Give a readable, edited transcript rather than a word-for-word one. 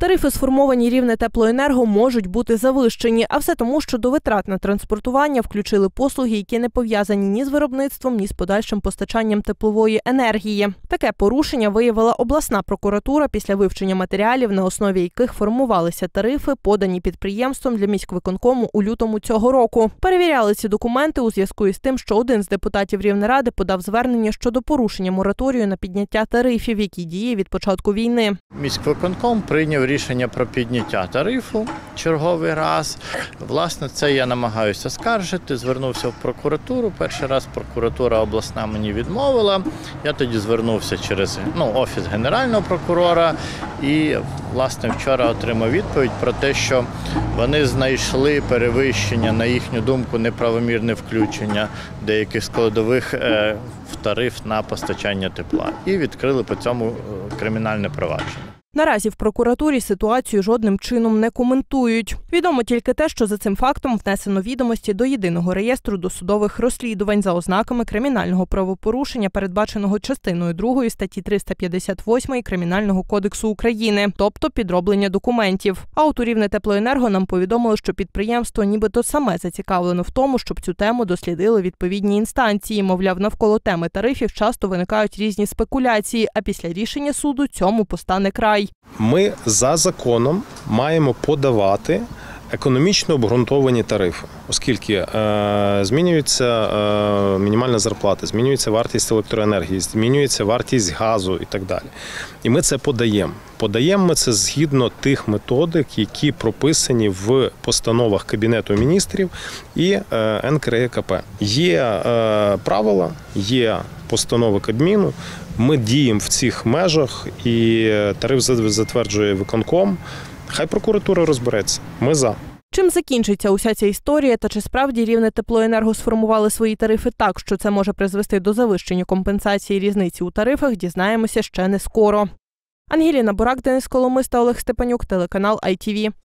Тарифи, сформовані Рівнетеплоенерго, можуть бути завищені, а все тому, що до витрат на транспортування включили послуги, які не пов'язані ні з виробництвом, ні з подальшим постачанням теплової енергії. Таке порушення виявила обласна прокуратура після вивчення матеріалів, на основі яких формувалися тарифи, подані підприємством для міськвиконкому у лютому цього року. Перевіряли ці документи у зв'язку із тим, що один з депутатів Рівнеради подав звернення щодо порушення мораторію на підняття тарифів, який діє від початку війни. Міськвиконком прийняв рішення про підняття тарифу черговий раз. Власне, це я намагаюся скаржити, звернувся в прокуратуру. Перший раз прокуратура обласна мені відмовила. Я тоді звернувся через Офіс Генерального прокурора і, власне, вчора отримав відповідь про те, що вони знайшли перевищення, на їхню думку, неправомірне включення деяких складових в тариф на постачання тепла і відкрили по цьому кримінальне провадження. Наразі в прокуратурі ситуацію жодним чином не коментують. Відомо тільки те, що за цим фактом внесено відомості до Єдиного реєстру досудових розслідувань за ознаками кримінального правопорушення, передбаченого частиною 2 статті 358 Кримінального кодексу України, тобто підроблення документів. А от у Рівнетеплоенерго нам повідомили, що підприємство нібито саме зацікавлено в тому, щоб цю тему дослідили відповідні інстанції. Мовляв, навколо теми тарифів часто виникають різні спекуляції, а після рішення суду цьому постане край. Ми за законом маємо подавати економічно обґрунтовані тарифи, оскільки змінюється мінімальна зарплата, змінюється вартість електроенергії, змінюється вартість газу і так далі. І ми це подаємо. Подаємо ми це згідно тих методик, які прописані в постановах Кабінету міністрів і НКРЕКП. Є правила, є постанови Кабміну, ми діємо в цих межах і тариф затверджує виконком. Хай прокуратура розбереться. Ми за. Чим закінчиться уся ця історія та чи справді Рівнетеплоенерго сформували свої тарифи так, що це може призвести до завищення компенсації різниці у тарифах, дізнаємося ще не скоро. Ангеліна Бурак, Денис Коломис та Олег Степанюк, телеканал ITV.